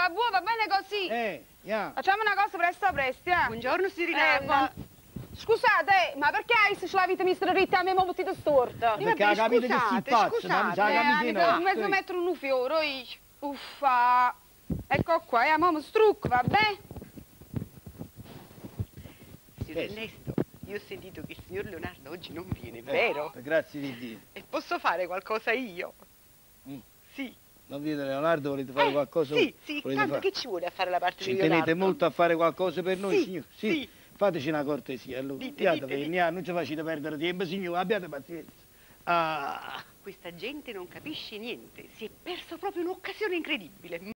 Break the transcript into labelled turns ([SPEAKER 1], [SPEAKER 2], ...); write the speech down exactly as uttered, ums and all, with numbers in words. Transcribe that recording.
[SPEAKER 1] va buono, va bene così.
[SPEAKER 2] Eh, yeah.
[SPEAKER 1] Facciamo una cosa presto presto, eh.
[SPEAKER 3] Buongiorno, signorina.
[SPEAKER 1] Eh, Scusate, ma perché hai se la vita mister Ritta a me mo tutti storta?
[SPEAKER 2] Perché ha capito che si pazzo, dammi la camicia.
[SPEAKER 1] Eh, mezzo metro un fiore, io. Uffa. Ecco qua, eh, mo strucco, va bene?
[SPEAKER 3] Signor Ernesto, io ho sentito che il signor Leonardo oggi non viene,
[SPEAKER 2] Eh,
[SPEAKER 3] vero?
[SPEAKER 2] Grazie di Dio.
[SPEAKER 3] E posso fare qualcosa io?
[SPEAKER 2] Mm.
[SPEAKER 3] Sì.
[SPEAKER 2] Non viene Leonardo, volete fare
[SPEAKER 3] Eh,
[SPEAKER 2] qualcosa?
[SPEAKER 3] Sì, sì,
[SPEAKER 2] Volete
[SPEAKER 3] tanto
[SPEAKER 2] fare?
[SPEAKER 3] che ci vuole a fare la parte
[SPEAKER 2] Ci
[SPEAKER 3] di Leonardo?
[SPEAKER 2] tenete molto a fare qualcosa per noi,
[SPEAKER 3] Sì,
[SPEAKER 2] signor?
[SPEAKER 3] sì.
[SPEAKER 2] Fateci una cortesia, allora.
[SPEAKER 3] Dite,
[SPEAKER 2] Abbiate
[SPEAKER 3] dite,
[SPEAKER 2] venia, non ci facete perdere tempo, signore, abbiate pazienza. Ah.
[SPEAKER 3] Questa gente non capisce niente, si è perso proprio un'occasione incredibile.